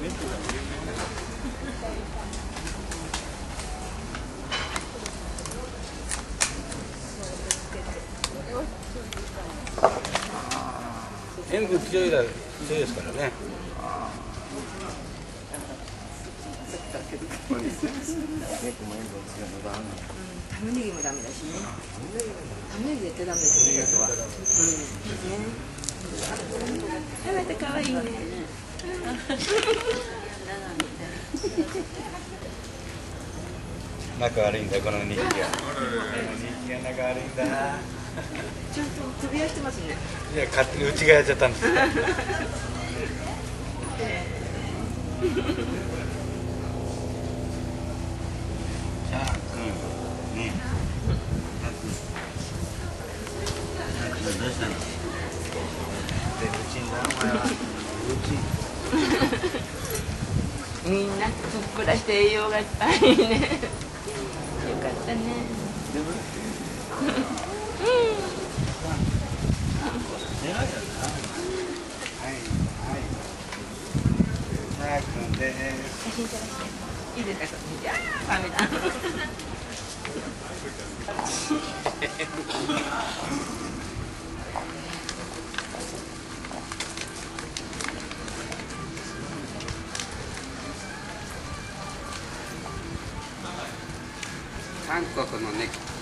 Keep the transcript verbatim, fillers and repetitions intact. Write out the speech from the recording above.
塩分強いだ強いですからね。 玉ねぎもダメだしね。玉ねぎ絶対ダメですね。あとは。うん。ね。あ、また可愛いね。 仲悪いんだこの人気が。この人気が仲悪いんだな。 ちゃんと飛び出してますね。 いや勝手にうちがやっちゃったんです。どうしたの？ みんなふっくらして栄養がいっぱいね。よかったね。写真撮らせて。いいですか？いやー、ダメだ。 韓国のね